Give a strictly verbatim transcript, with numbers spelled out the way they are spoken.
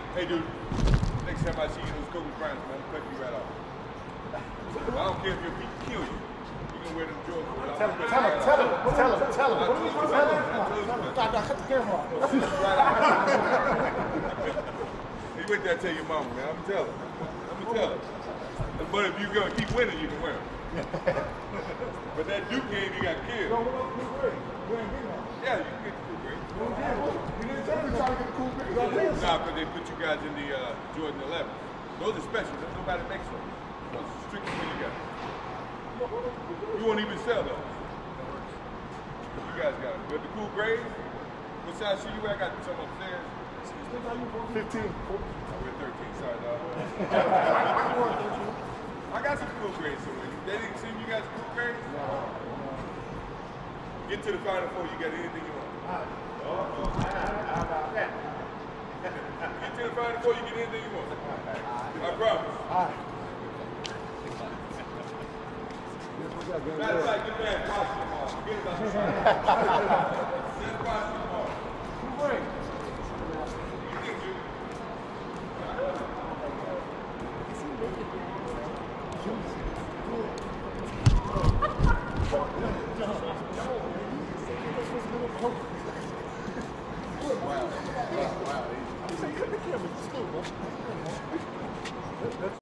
Hey, dude. Next time I see you in those Kobe Bryants, man, I'm cutting you right off. I don't care if your feet kill you. You can wear them Jordans. Tell him, tell him, tell him, tell him, tell him. Tell him. Cut the camera off. You wait there and tell your mama, man. I'm telling. I'm gonna tell her. But if you're gonna keep winning, you can wear them. But that Duke game, you got killed. Yeah, you can get the cool grade. You didn't say we trying to get the cool grade. Nah, because they put you guys in the uh, Jordan eleven. Those are special. Nobody makes them. Those are strictly for you guys. You won't even sell those. You guys got them. But the cool grades, what size shoe you wear? I got some upstairs. fifteen. I wear thirteen, sorry, dog. I got some cool grades somewhere. They didn't send you guys cool grades? No. Get to the Final Four, you got anything you want. Uh-oh. Get to the Final Four, you get anything you want. I promise. All right. Matter of fact, get back, watch tomorrow. Forget about the Final Just watch tomorrow. Who wins? You think you? Wow. Wow. Wow. I'm saying, cut the camera. It's cool, bro.